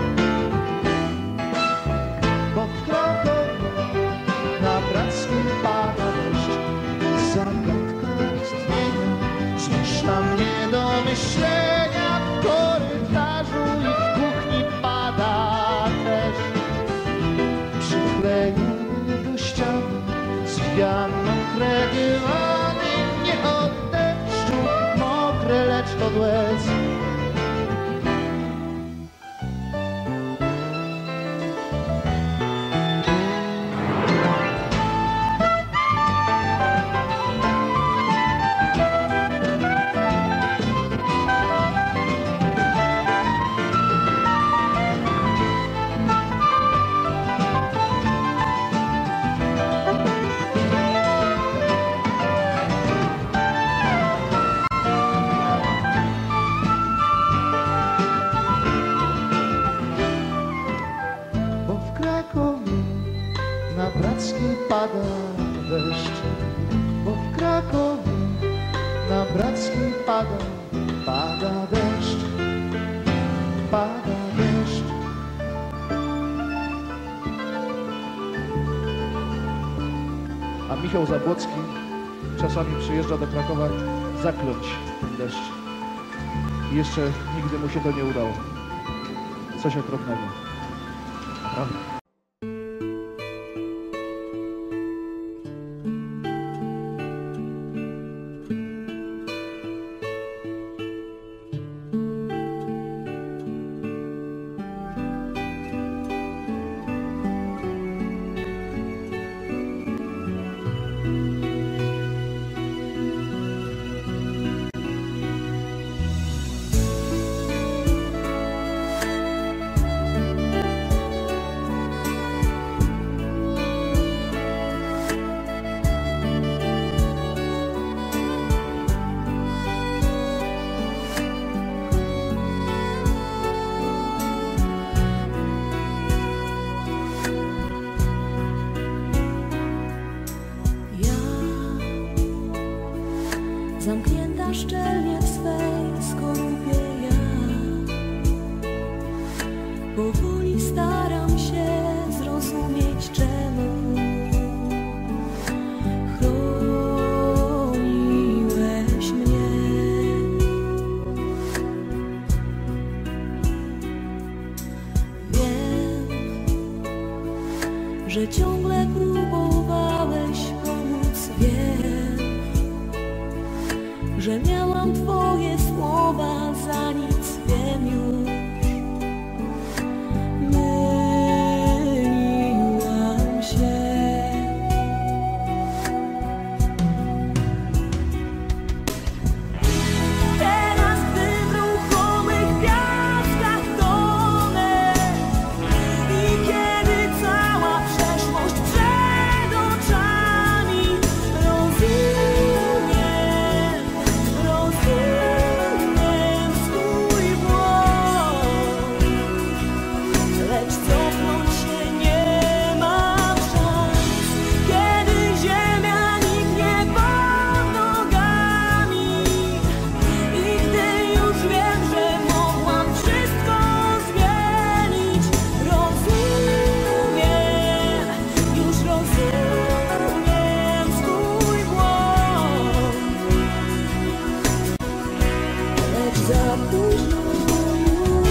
Speaker 3: Bo w Krakowie na Brackiej pada deszcz, zagadka istnienia zmusza mnie do myślenia. W korytarzu i w kuchni pada też przyklejony do ściany, zwijam mokre dywany, nie od deszczu, mokre lecz od łez. Pada deszcz, bo w Krakowie na Brackiej pada, pada deszcz, pada deszcz. A Michał Zabłocki czasami przyjeżdża do Krakowa zakląć ten deszcz. I jeszcze nigdy mu się to nie udało. Coś okropnego. Naprawdę.
Speaker 5: Powoli staram się zrozumieć, czemu chroniłeś mnie. Wiem, że ciągle próbowałeś pomóc. Wiem, że miałam twoje słowa za nic. Wiem już, myliłam się. Teraz gdy w ruchomych piaskach tonę i kiedy cała przeszłość przed oczami, rozumiem, rozumiem swój błąd, lecz cofnąć się nie mam szans, kiedy ziemia niknie pod nogami i gdy już wiem, że mogłam wszystko zmienić. Rozumiem, już rozumiem swój błąd, lecz za późno już.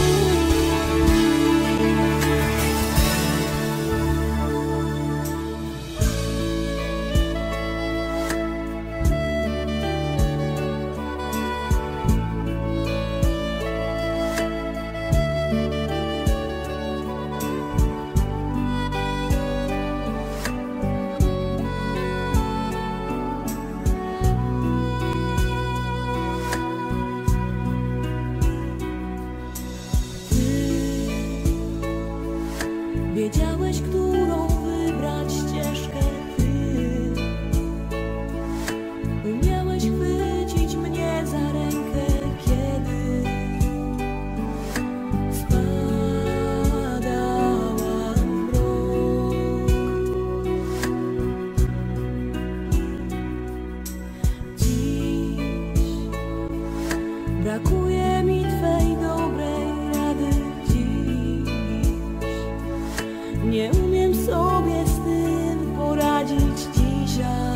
Speaker 5: Wiedziałeś, którą wybrać ścieżkę ty. Umiałeś chwycić mnie za rękę, kiedy spadałam w mrok. Dziś brakuje mi twej dobrej rady. Dziś nie umiem sobie z tym poradzić dzisiaj.